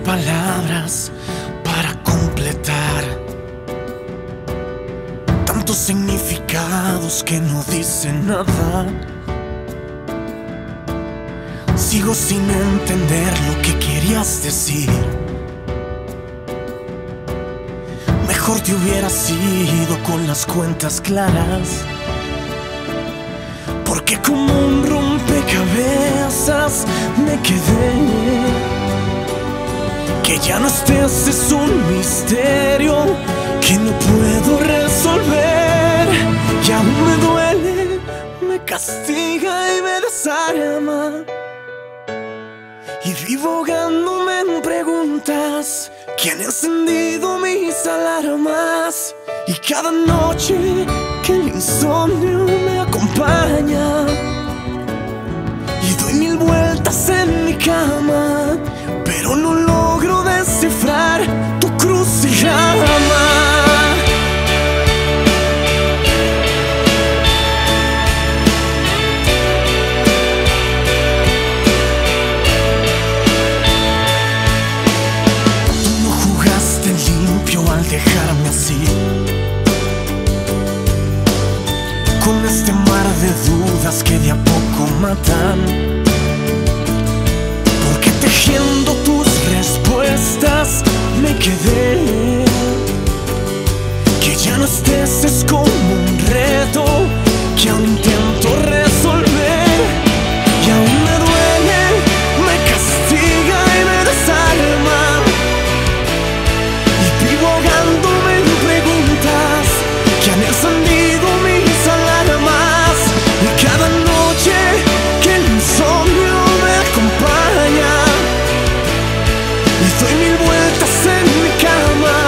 palabras para completar tantos significados que no dicen nada. Sigo sin entender lo que querías decir. Mejor te hubieras ido con las cuentas claras, porque como un rompecabezas me quedé. Que ya no estés es un misterio que no puedo resolver. Y aún me duele, me castiga y me desarma. Y vivo ahogándome en preguntas que han encendido mis alarmas. Y cada noche que el insomnio me acompaña y doy 1000 vueltas en mi cama, pero no logro descifrar tu crucigrama. Tú no jugaste limpio al dejarme así, con este mar de dudas que de a poco matan. Porque tejiendo tus respuestas me quedé. Que ya no estés es como un reto que aún intento resolver. Y aún me duele, me castiga y me desarma. Y vivo ahogándome en preguntas que han encendido mis alarmas. Y cada noche que el insomnio me acompaña y doy 1000 vueltas en mi cama,